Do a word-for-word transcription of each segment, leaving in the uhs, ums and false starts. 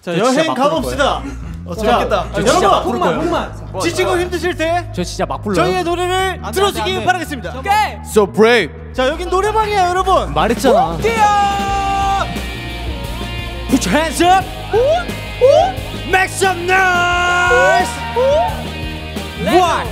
자 여행 가봅시다. 어, 재밌겠다. 아, 여러분 목만 목만 지치고 힘드실 때 저 진짜 막 불러요. 저희의 노래를 들어주길 바라겠습니다. 오케이. So brave. 자 여긴 노래방이야 여러분. 말했잖아. Put your hands up. Make some noise. One.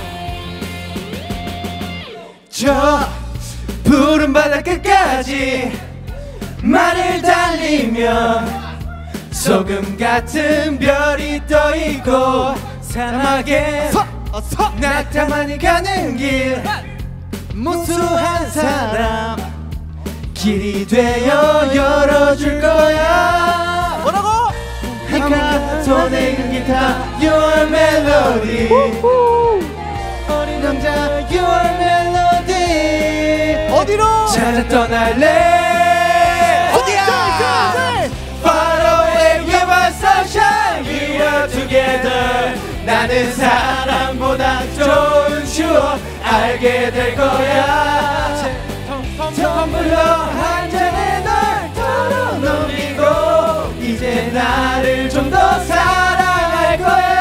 저 푸른 바다 끝까지 말을 달리며 소금 같은 별이 떠있고 사막에 낙타만이 가는 길 무수한 사람 길이 되어 열어줄 거야. 뭐라고? 해가 손에 든 기타 Your melody 어린 남자 Your melody 어디로? 찾아 떠날래. 어디야? Far away with my sunshine We are together 나는 사랑보다 좋은 추억 알게 될 거야. 텀블러 한 잔에 널 털어놓이고 이제 나를 좀 더 사랑할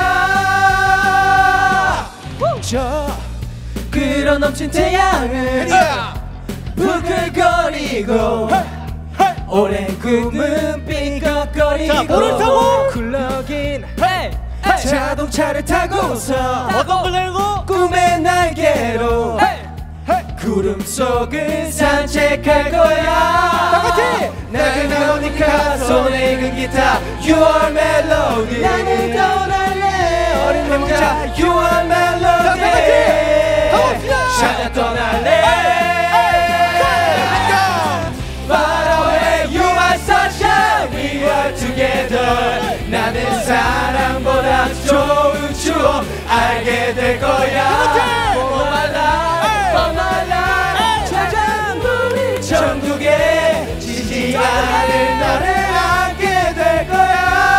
거야. 저 끌어넘친 태양을 부글거리고 오랜 꿈은 삐걱거리고 자, 볼을 타고 굴러긴 자동차를 타고서 어떤 걸 달고 꿈의 날개로 구름 속을 산책할 거야. 다같이 나그나오니까 손에 익은 기타 You are melody 나는 떠날래 어린 남자 You are melody 찾아 떠날래. Far away you are sunshine We are together 나는 사랑보다 좋은 추억 알게 될 거야. For my life For my life 찾아 우리 천국에 지지 않을 너를 안게 될 거야.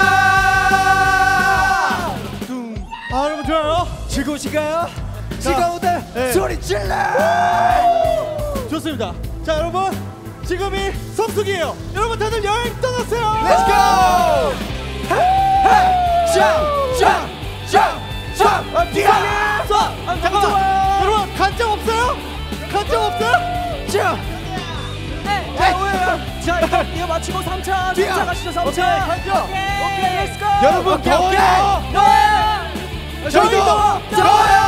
아 여러분 좋아요? 즐거우신가요? 즐거운데 네. 소리 질러. 좋습니다. 자 여러분 지금이 성수기예요. 여러분 다들 여행 떠났어요. Let's go. Jump jump jump jump 뛰어. 잠깐만 여러분 간장 없어요? 간장 없어요? Jump. 자 이거 이거 마치고 삼 차 뛰어. 삼 차 가시죠 삼 차. 오케이, 간장. 오케이 렛츠고. 여러분 오케이, 더워요. 너야. 저희도 더워요.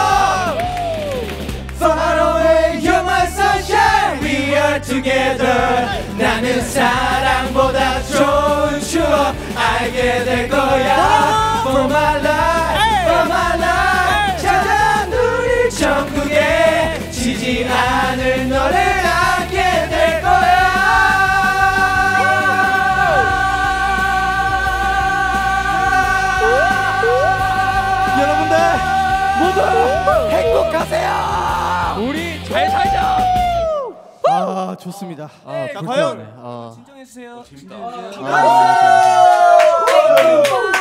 Far away you're my sunshine We are together 나는 사랑보다 좋은 추억 알게 될 거야. For my life For my life 찾아 우리 천국에 지지 않을 너를 안게 될 거야. 여러분들 모두 행복하세요. 우리 잘 살자. 아 좋습니다. 아, 자 과연 진정해 주세요. 아,